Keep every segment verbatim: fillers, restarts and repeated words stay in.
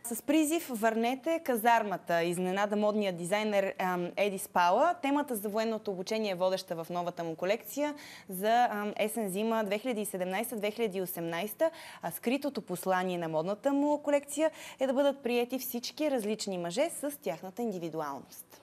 С призив "Върнете казармата" изненада модния дизайнер Еди Спала. Темата за военното обучение е водеща в новата му колекция за есен-зима две хиляди и седемнадесета - две хиляди и осемнадесета. А скритото послание на модната му колекция е да бъдат приети всички различни мъже с тяхната индивидуалност.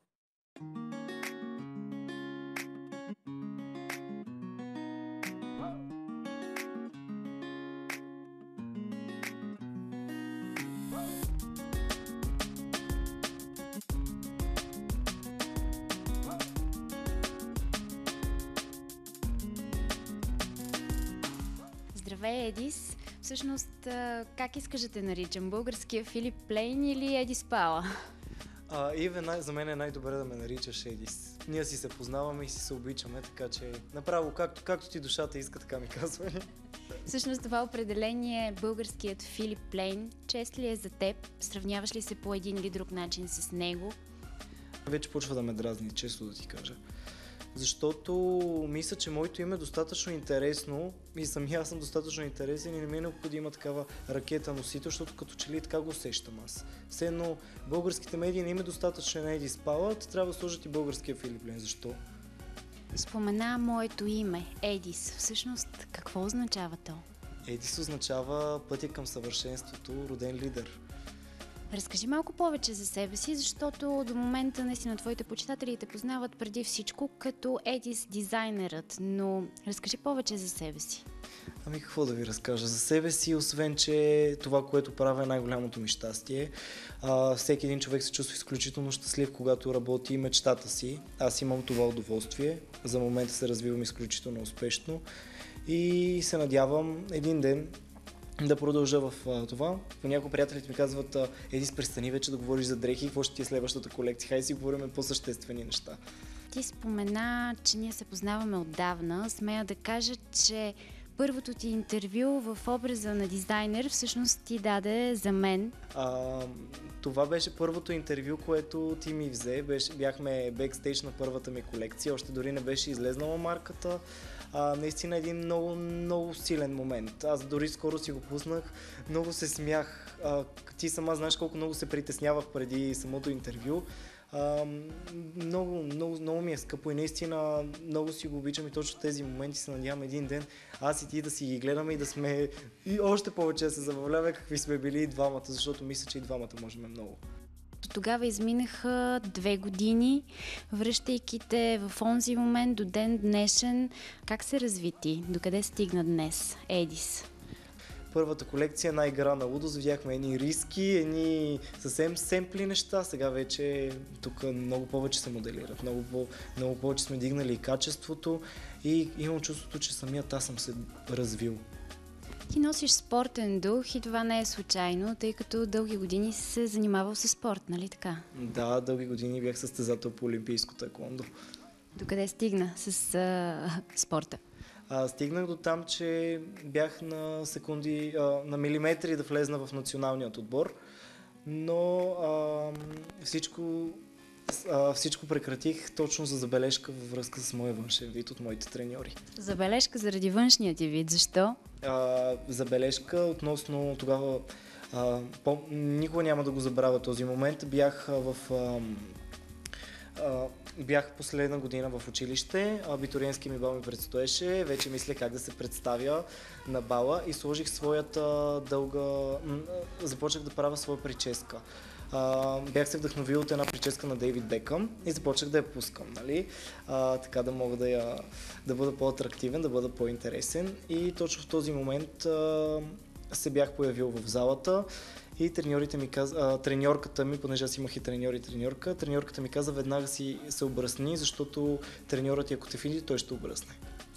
Здравей, Едис! Всъщност, как искаш да те наричам? Българския Филип Плейн или Еди Спала? А, Иве, най- за мен е най-добре да ме наричаш Едис. Ние си се познаваме и си се обичаме, така че направо както, както ти душата иска, така ми казвай. Всъщност това определение е българският Филип Плейн. Чест ли е за теб? Сравняваш ли се по един или друг начин с него? Вече почва да ме дразни, често да ти кажа. Защото мисля, че моето име е достатъчно интересно и самия аз съм достатъчно интересен и не ми е необходима такава ракета носител, защото като че ли така го усещам аз. Все едно българските медии не им е достатъчно на Еди Спала, трябва да сложат и българския Филип Плейн. Защо? Спомена моето име, Едис. Всъщност, какво означава то? Едис означава пътя към съвършенството, роден лидер. Разкажи малко повече за себе си, защото до момента наистина твоите почитатели те познават преди всичко като Едис дизайнерът, но разкажи повече за себе си. Ами какво да ви разкажа за себе си, освен че това, което правя е най-голямото ми щастие. А, всеки един човек се чувства изключително щастлив, когато работи мечтата си. Аз имам това удоволствие, за момента се развивам изключително успешно и се надявам един ден да продължа в а, това. Някои приятелите ми казват: Едис, престани вече да говориш за дрехи, какво ще ти е следващата колекция, хайде си говорим по-съществени неща. Ти спомена, че ние се познаваме отдавна. Смея да кажа, че първото ти интервю в образа на дизайнер всъщност ти даде за мен. А, това беше първото интервю, което ти ми взе. Беше, бяхме бекстейдж на първата ми колекция, още дори не беше излезнала марката. А, наистина един много, много силен момент. Аз дори скоро си го пуснах, много се смях. А, ти сама знаеш колко много се притеснявах преди самото интервю. А, много, много, много ми е скъпо и наистина много си го обичам и точно тези моменти се надявам един ден аз и ти да си ги гледаме и да сме и още повече да се забавляваме какви сме били и двамата, защото мисля, че и двамата можем много. Тогава изминаха две години, връщайки те в онзи момент до ден днешен. Как се разви ти? Докъде стигна днес Едис? Първата колекция, една игра на лудост, видяхме едни риски, едни съвсем семпли неща. Сега вече тук много повече се моделират, много, по, много повече сме дигнали и качеството и имам чувството, че самият аз съм се развил. Ти носиш спортен дух и това не е случайно, тъй като дълги години си се занимавал с спорт, нали така? Да, дълги години бях състезател по олимпийско таеквондо. Докъде стигна с а, спорта? А, стигнах до там, че бях на секунди, а, на милиметри да влезна в националният отбор, но а, всичко, а, всичко прекратих точно за забележка във връзка с моя външен вид от моите треньори. Забележка заради външния ти вид, защо? А, забележка относно тогава, а, по, никога няма да го забравя този момент, бях в... А, а, Бях последна година в училище, абитуриентски ми бал ми предстоеше, вече мисля как да се представя на бала и сложих своята дълга... Започнах да правя своя прическа. А, бях се вдъхновил от една прическа на Дейвид Бекъм и започнах да я пускам, нали? А, така да мога да, я, да бъда по-атрактивен, да бъда по-интересен и точно в този момент а, се бях появил в залата. И треньорите ми каза, треньорката ми, понеже аз имах и треньор и треньорка, треньорката ми каза: веднага си се обръсни, защото треньорът ти, ако те види, той ще обръсне.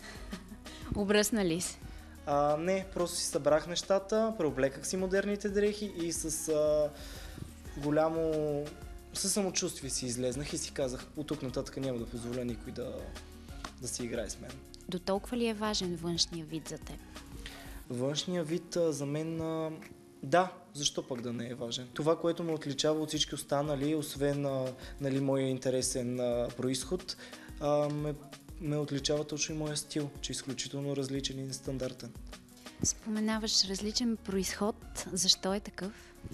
Обръсна ли се? А, не, просто си събрах нещата, преоблеках си модерните дрехи и с а, голямо със самочувствие си излезнах и си казах: от тук нататък няма да позволя никой да, да си играе с мен. До толкова ли е важен външния вид за теб? Външния вид а, за мен... А, Да, защо пък да не е важен? Това, което ме отличава от всички останали, освен а, нали, моя интересен а, происход, а, ме, ме отличава точно и моя стил, че е изключително различен и нестандартен. Споменаваш различен произход. Защо е такъв?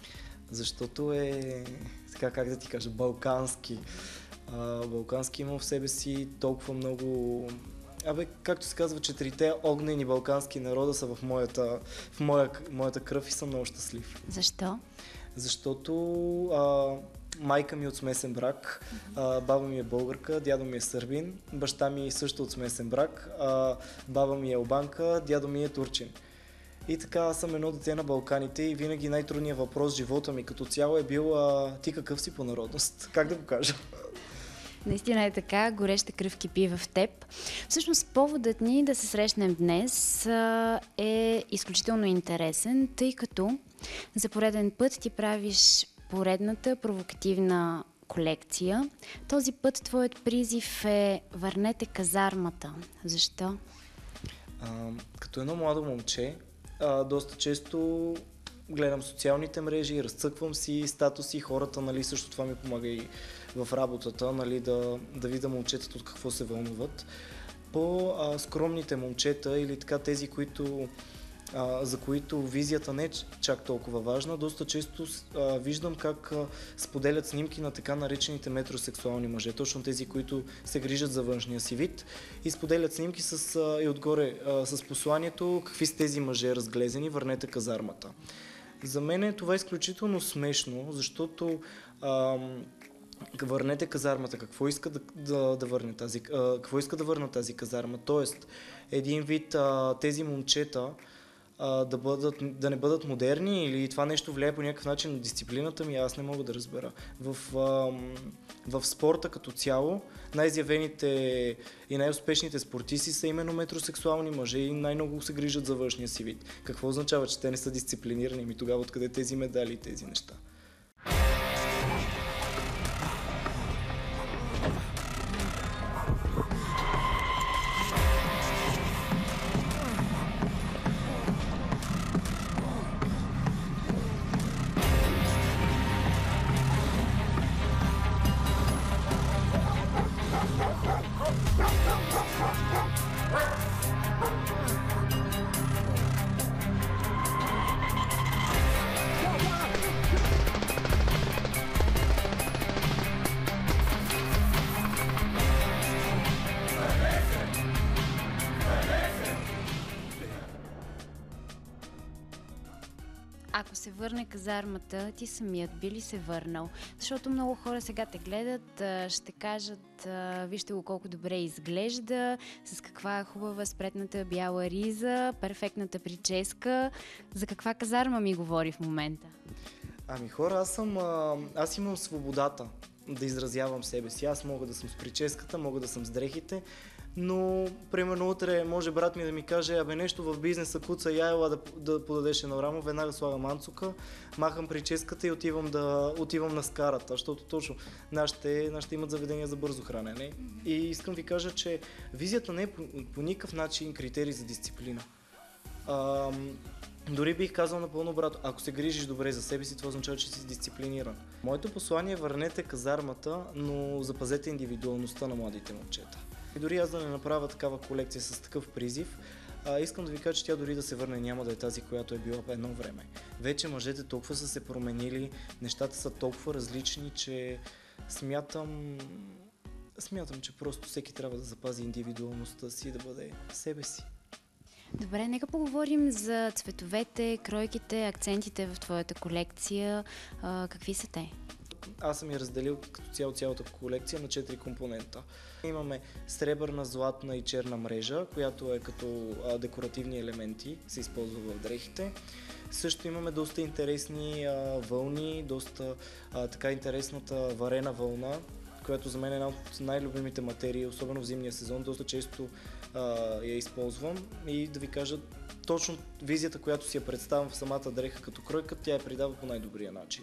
защото е, така как да ти кажа, балкански. А, балкански има в себе си толкова много... Абе, както се казва, четирите огнени балкански народа са в моята, в моя, моята кръв и съм много щастлив. Защо? Защото а, майка ми е от смесен брак, а, баба ми е българка, дядо ми е сърбин, баща ми е също от смесен брак, а, баба ми е албанка, дядо ми е турчин. И така, аз съм едно дете на Балканите и винаги най-трудният въпрос в живота ми като цяло е бил а, ти какъв си по народност? Как да го кажа? Наистина е така, гореща кръв кипи в теб. Всъщност поводът ни да се срещнем днес а, е изключително интересен, тъй като за пореден път ти правиш поредната провокативна колекция. Този път твоят призив е "Върнете казармата". Защо? А, като едно младо момче, а, доста често гледам социалните мрежи, разцъквам си статуси, хората, нали, също това ми помага и в работата, нали, да, да видя момчетата от какво се вълнуват. По-скромните момчета или така тези, които, а, за които визията не е чак толкова важна, доста често а, виждам как а, споделят снимки на така наречените метросексуални мъже, точно тези, които се грижат за външния си вид и споделят снимки с, а, и отгоре а, с посланието какви са тези мъже разглезени, върнете казармата. За мен това е изключително смешно, защото а, върнете казармата. Какво иска да, да, да върне тази, а, какво иска да върне тази казарма? Тоест, един вид а, тези момчета а, да, бъдат, да не бъдат модерни или това нещо влияе по някакъв начин на дисциплината ми, аз не мога да разбера. В, а, в спорта като цяло най-изявените и най-успешните спортисти са именно метросексуални мъже и най-много се грижат за външния си вид. Какво означава, че те не са дисциплинирани? Ми тогава откъде тези медали и тези неща? Ако се върне казармата, ти самият би ли се върнал? Защото много хора сега те гледат, ще кажат, вижте го колко добре изглежда, с каква хубава спретната бяла риза, перфектната прическа. За каква казарма ми говори в момента? Ами хора, аз съм, аз имам свободата да изразявам себе си. Аз мога да съм с прическата, мога да съм с дрехите, но примерно утре може брат ми да ми каже, абе нещо в бизнеса куца, я ела да, да подадеш едно рамо, веднага слагам анцука, махам прическата и отивам, да, отивам на скарата, защото точно нашите, нашите имат заведения за бързо хранене. И искам ви кажа, че визията не е по, по никакъв начин критерий за дисциплина. А, дори бих казал напълно обратно, ако се грижиш добре за себе си, това означава, че си дисциплиниран. Моето послание е върнете казармата, но запазете индивидуалността на младите момчета. И дори аз да не направя такава колекция с такъв призив, а, искам да ви кажа, че тя дори да се върне няма да е тази, която е била едно време. Вече мъжете толкова са се променили, нещата са толкова различни, че смятам, смятам, че просто всеки трябва да запази индивидуалността си и да бъде себе си. Добре, нека поговорим за цветовете, кройките, акцентите в твоята колекция. А, какви са те? Аз съм я разделил като цяло цялата колекция на четири компонента. Имаме сребърна, златна и черна мрежа, която е като а, декоративни елементи, се използва в дрехите. Също имаме доста интересни а, вълни, доста а, така интересната варена вълна, която за мен е една от най-любимите материи, особено в зимния сезон. Доста често а, я използвам и да ви кажа точно визията, която си я представям в самата дреха като кройка, тя я придава по най-добрия начин.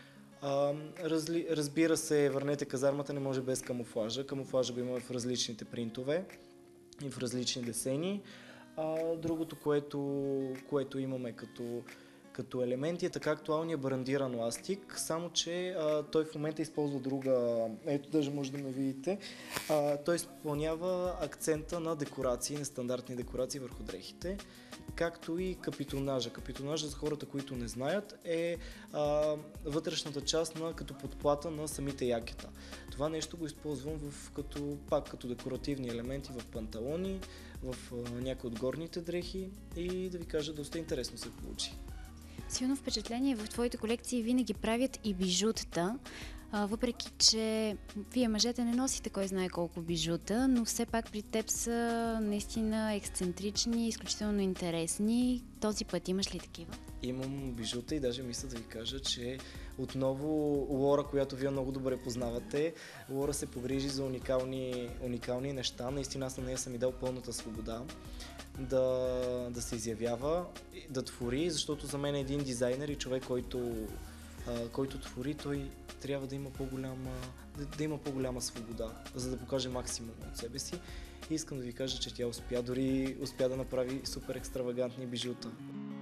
А, разли, разбира се, върнете казармата не може без камуфлажа. Камуфлажа го има в различните принтове и в различни десени. А, другото, което, което имаме като, като елементи е така актуалния брандиран ластик, само че а, той в момента използва друга, ето даже може да ме видите, а, той изпълнява акцента на декорации, на стандартни декорации върху дрехите, както и капитонажа. Капитонажа, за хората, които не знаят, е а, вътрешната част на като подплата на самите якета. Това нещо го използвам в, като, пак като декоративни елементи в панталони, в а, някои от горните дрехи и да ви кажа, доста интересно се получи. Силно впечатление в твоите колекции винаги правят и бижутата, а, въпреки че вие мъжете не носите кой знае колко бижута, но все пак при теб са наистина ексцентрични, изключително интересни. Този път имаш ли такива? Имам бижута и даже мисля да ви кажа, че отново Лора, която вие много добре познавате, Лора се погрижи за уникални, уникални неща. Наистина аз на нея съм и дал пълната свобода да, да се изявява, да твори, защото за мен е един дизайнер и човек, който, а, който твори, той трябва да има по-голяма, да, да има по-голяма свобода, за да покаже максимум от себе си. И искам да ви кажа, че тя успя, дори успя да направи супер екстравагантни бижута.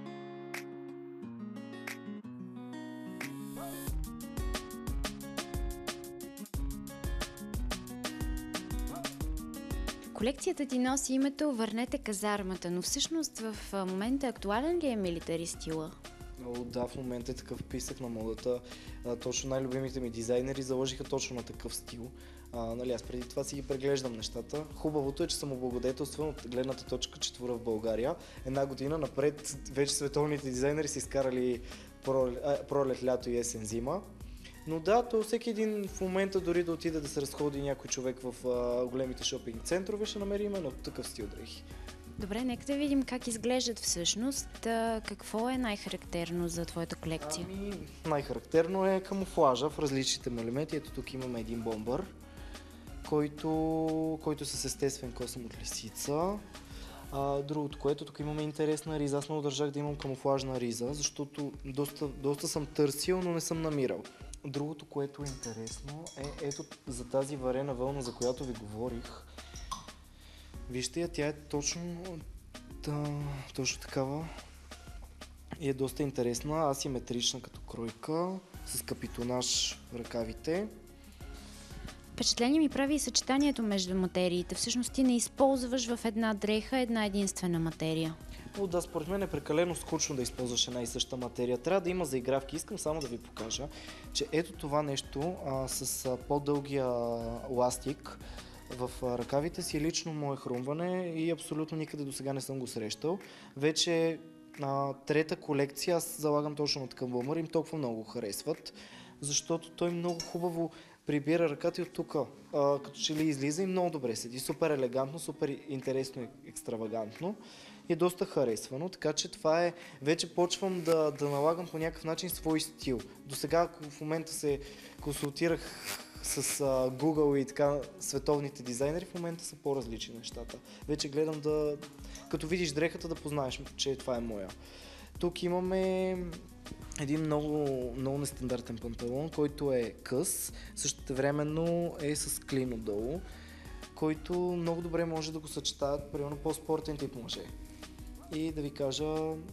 Колекцията ти носи името "Върнете казармата", но всъщност в момента актуален ли е милитари стила? О, да, в момента е такъв писък на модата. А, точно най-любимите ми дизайнери заложиха точно на такъв стил. А, нали, аз преди това си ги преглеждам нещата. Хубавото е, че съм облагодетелстван от гледната точка, че творя в България. Една година напред вече световните дизайнери са изкарали пролет, пролет лято и есен, зима. Но да, то всеки един в момента, дори да отиде да се разходи някой човек в а, големите шопинг центрове, ще намери именно такъв стил дрехи. Добре, нека да видим как изглеждат всъщност. А, какво е най-характерно за твоята колекция? Ами, най-характерно е камуфлажа в различните му елементи. Ето тук имаме един бомбър, който, който е с естествен косъм от лисица. А, другото, което тук имаме интересна риза. Аз много държах да имам камуфлажна риза, защото доста, доста съм търсил, но не съм намирал. Другото, което е интересно, е ето за тази варена вълна, за която ви говорих. Вижте я, тя е точно, да, точно такава и е доста интересна, асиметрична като кройка, с капитонаж в ръкавите. Впечатление ми прави и съчетанието между материите. Всъщност ти не използваш в една дреха една единствена материя. О, да, според мен е прекалено скучно да използваш една и съща материя. Трябва да има заигравки. Искам само да ви покажа, че ето това нещо а, с а, по-дългия ластик в а, ръкавите си е лично мое хрумване и абсолютно никъде до сега не съм го срещал. Вече а, трета колекция, аз залагам точно на такъв бомбър и им толкова много го харесват, защото той много хубаво прибира ръката и от тук, а, като че ли излиза и много добре седи. Супер елегантно, супер интересно и екстравагантно. И е доста харесвано, така че това е, вече почвам да, да налагам по някакъв начин свой стил. До сега, ако в момента се консултирах с а, Google и така световните дизайнери, в момента са по-различни нещата. Вече гледам да, като видиш дрехата, да познаеш, че това е моя. Тук имаме един много, много нестандартен панталон, който е къс, същевременно е с клин отдолу, който много добре може да го съчетаят, примерно по-спортен тип мъже. И да ви кажа,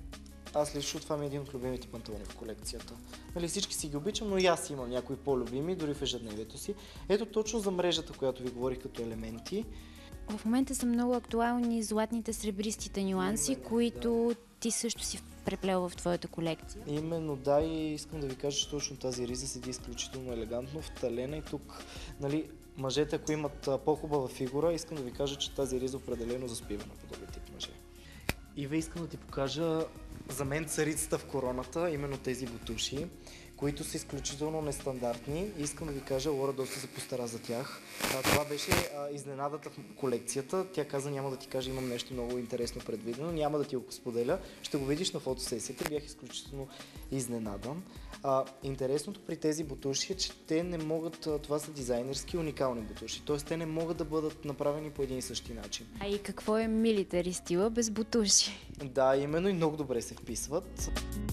аз лично това ми е един от любимите панталони в колекцията. Нали, всички си ги обичам, но и аз имам някои по-любими, дори в ежедневието си. Ето точно за мрежата, която ви говорих като елементи. В момента са много актуални златните, сребристите нюанси, Именно, които да. ти също си преплел в твоята колекция. Именно, да, и искам да ви кажа, че точно тази риза седи изключително елегантно, вталена и тук, нали, мъжете, ако имат по-хубава фигура, искам да ви кажа, че тази риза определено заспива на подобен тип мъже. Ива, искам да ти покажа за мен царицата в короната, именно тези бутуши, които са изключително нестандартни. Искам да ви кажа, Лора доста се постара за тях. А, това беше а, изненадата в колекцията. Тя каза, няма да ти кажа, имам нещо много интересно предвидено, няма да ти го споделя. Ще го видиш на фотосесията. Бях изключително изненадан. А, интересното при тези бутуши е, че те не могат, това са дизайнерски уникални бутуши, т.е. те не могат да бъдат направени по един и същи начин. А и какво е милитари стила без бутуши? Да, именно, и много добре се вписват.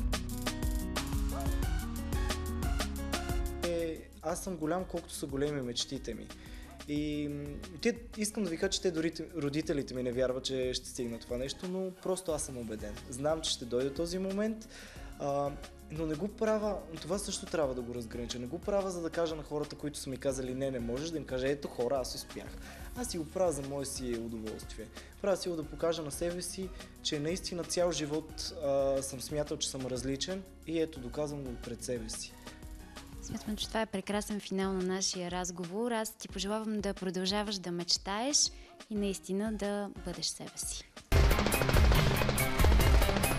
Аз съм голям, колкото са големи мечтите ми. И те, искам да ви кажа, че те дори родителите ми не вярват, че ще стигна това нещо, но просто аз съм убеден. Знам, че ще дойде този момент. А, но не го правя, това също трябва да го разгранича. Не го правя, за да кажа на хората, които са ми казали не, не можеш, да им кажа ето хора, аз успях. Аз си го правя за мое си удоволствие. Правя си го да покажа на себе си, че наистина цял живот а, съм смятал, че съм различен и ето доказвам го пред себе си. Смятам, че това е прекрасен финал на нашия разговор. Аз ти пожелавам да продължаваш да мечтаеш и наистина да бъдеш себе си.